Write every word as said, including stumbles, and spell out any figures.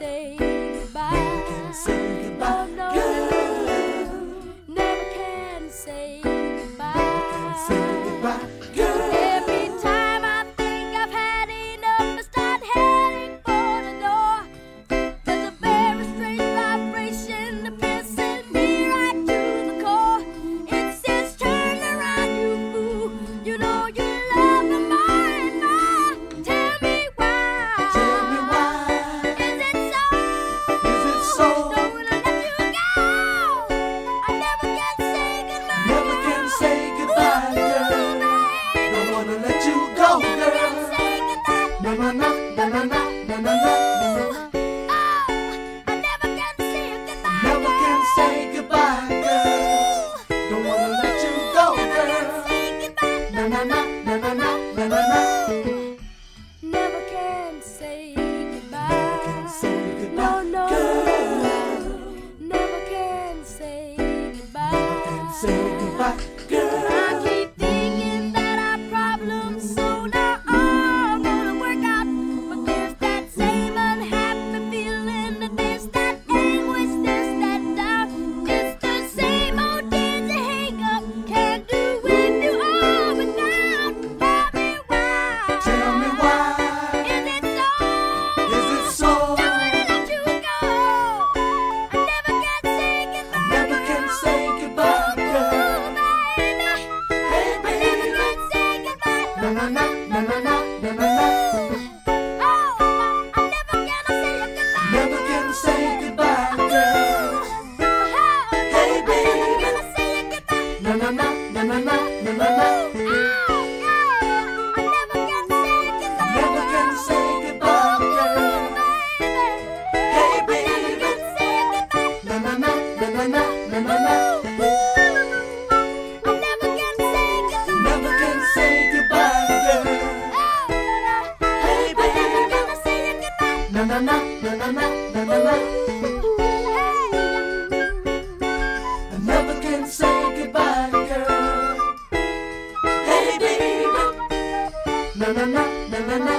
say goodbye. Can say goodbye, No, no, girl. never can say goodbye. Say goodbye, girl. Every time I think I've had enough, I start heading for the door. There's a very strange vibration that pisses me right to the core. It says, turn around, you fool. You know you love me more and more. Tell me why. Tell me why. Is it so? Is it so? Don't wanna let you go. I never can say goodbye. Never can say goodbye, girl. Don't wanna let you go, girl. Na na na na na na na na na. Never can say goodbye, girl. Don't wanna let you go, girl. Na na na na na na na na na. Never can say goodbye. Can say No, goodbye, no, girl. never can say goodbye. Can say goodbye, girl. I keep thinking that our problems soon are all gonna work out, but there's that same unhappy feeling, that there's that anguish, there's that doubt. It's the same old dizzy hang-up. Can't do with you all without. Tell me why. Tell me why. Is it so? Is it so? Don't wanna let you go. I never can say goodbye. Never can say goodbye, girl. Baby. Hey, I never baby. can say goodbye. Na na na na na na na na na. Oh, I'm never gonna say goodbye. Never can say goodbye, girl. Hey, baby. Na na na na na na na na na. Never can say goodbye, girl. Hey, baby. Na na na na na na na na na. Never can say goodbye, girl. Hey, baby. Na na na na na na na na na. I never can say goodbye, girl. Hey, baby. Na na na na na na.